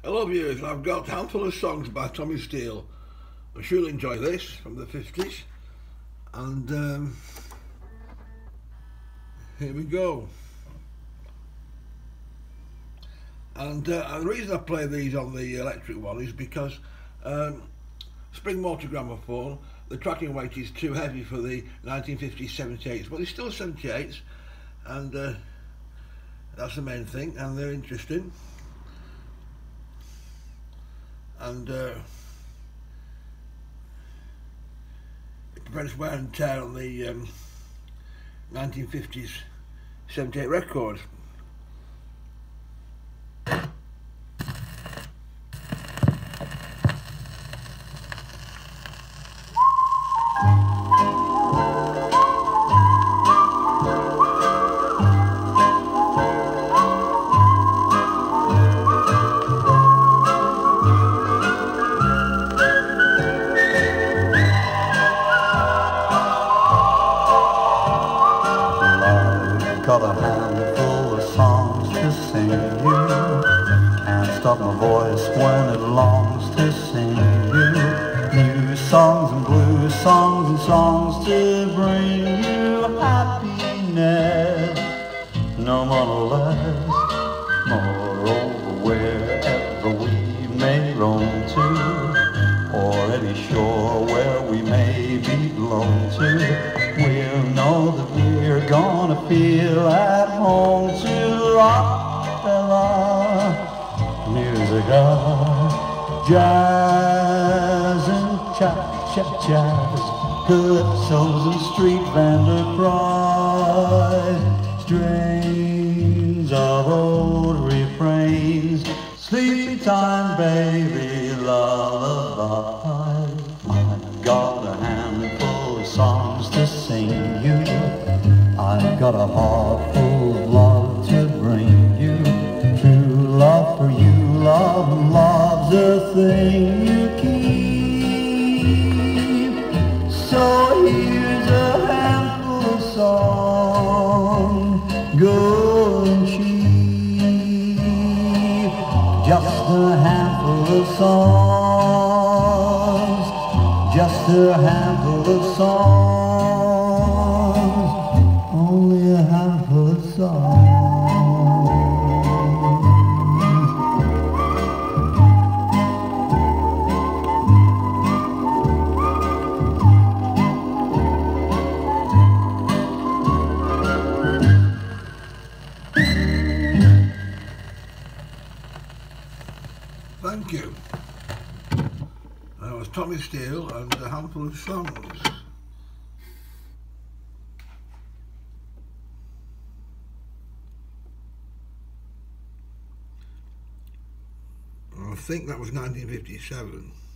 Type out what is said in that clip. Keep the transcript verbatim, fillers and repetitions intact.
Hello viewers, I've got a handful of songs by Tommy Steele. I'm sure you'll enjoy this, from the fifties. And um, here we go. And uh, the reason I play these on the electric one is because um, spring motor gramophone, the tracking weight is too heavy for the nineteen fifties seventy-eights, but they're still seventy-eights, and uh, that's the main thing, and they're interesting. And uh, it prevents wear and tear on the um, nineteen fifties seventy-eight records. Got a handful of songs to sing you. Can't stop my voice when it longs to sing you. New songs and blues songs and songs to bring you happiness. No more or less. Moreover, wherever we may roam to, or any shore where we may be blown to, we'll know that we're gonna feel at home to rockapella, musica, jazz and cha-cha-chas, calypsos and street vendor cries, strains of old refrains, sleepy time baby lullabies. I've got a handful of songs to sing you. I've got a heart full of love to bring you. True love for you, love and love's a thing you keep. So here's a handful of songs, go and cheap. Just a handful of songs, just a handful of songs, only a handful of songs. Thank you. That was Tommy Steele and a handful of songs. I think that was nineteen fifty-seven.